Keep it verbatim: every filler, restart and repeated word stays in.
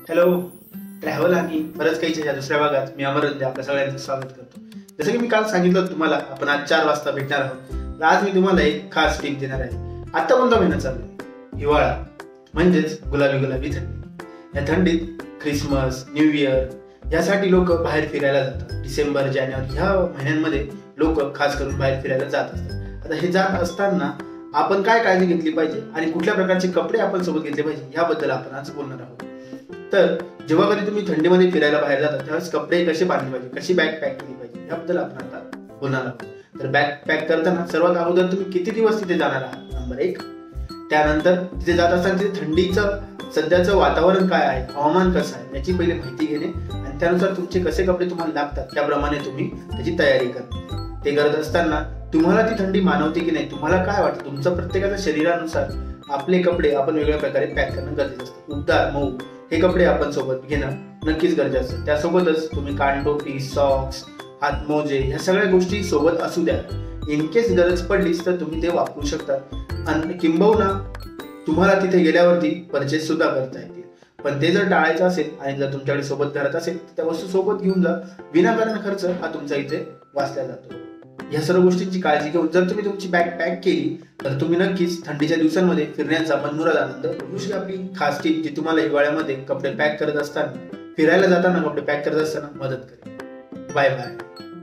Hello. Travel आणि बरंच काहीच्या या दुसऱ्या भागात मी अमरंजे आपल्या सगळ्यांचं स्वागत करतो. जसं की मी काल सांगितलं तुम्हाला, आपण आज चार वाजता भेटणार आहोत. आज मी तुम्हाला एक खास टीप देणार आहे. आता कोणता महिना चालू आहे? हिवाळा, म्हणजेच गुलाबी गुलाबी थंडी. या थंडीत ख्रिसमस, न्यू इयर यासाठी लोक बाहेर फिरायला जातात. डिसेंबर, जानेवारी ह्या महिन्यांमध्ये लोक खास करून बाहेर फिरायला जात असतात. आता हे जात असताना आपण काय काळजी घेतली पाहिजे आणि कुठल्या प्रकारचे कपडे आपण सोबत घेतले पाहिजे याबद्दल आपण आज बोलणार आहोत. तर जेव्हा कधी तुम्ही थंडीमध्ये फिरायला बाहेर जाता त्यावेळेस कपडे कसे बांधले पाहिजे, कशी बॅग पॅक केली पाहिजे याबद्दल आपण आता बोलणार आहोत. तर बॅग पॅक करताना सर्वात अगोदर तुम्ही किती दिवस तिथे जाणार आहात, नंबर एक. त्यानंतर तिथे जात असताना तिथे थंडीचं सध्याचं वातावरण काय आहे, हवामान कसं आहे याची पहिले माहिती घेणे आणि त्यानुसार तुमचे कसे कपडे तुम्हाला लागतात त्याप्रमाणे तुम्ही त्याची तयारी करा. ते करत असताना तुम्हाला ती थंडी मानवते की नाही, तुम्हाला काय वाटतं, तुमचं प्रत्येकाच्या शरीरानुसार आपले कपडे आपण वेगळ्या प्रकारे पॅक करणं गरजेचं असतं. उबदार, मऊ हे कपडे आपण सोबत घेणं नक्कीच गरजेचं असतं. त्यासोबतच तुम्ही कानटोपी, सॉक्स, हातमोजे ह्या सगळ्या गोष्टी सोबत असू द्या. इन केस गरज पडलीच तर तुम्ही ते वापरू शकता आणि किंबहुना तुम्हाला तिथे गेल्यावरती परचेस सुद्धा करता येतील. पण ते जर टाळायचं असेल आणि जर तुमच्याकडे सोबत घरात असेल तर त्या वस्तू सोबत घेऊन जा. विनाकारण खर्च हा तुमचा इथे वाचला जातो. या सर्व गोष्टींची काळजी घेऊन जर तुम्ही तुमची बॅग पॅक केली तर तुम्ही नक्कीच थंडीच्या दिवसांमध्ये फिरण्याचा मनमुराद आनंद घेऊ शकता. आपली खास टीप जी तुम्हाला हिवाळ्यामध्ये कपडे पॅक करत असताना, फिरायला जाताना कपडे पॅक करत असताना मदत करेल. Bye bye.